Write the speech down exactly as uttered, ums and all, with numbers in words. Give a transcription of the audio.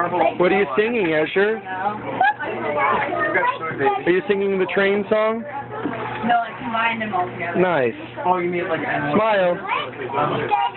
What are you singing, Escher? Are you singing the train song? No, I combined them all together. Nice. Oh, you mean like Smile.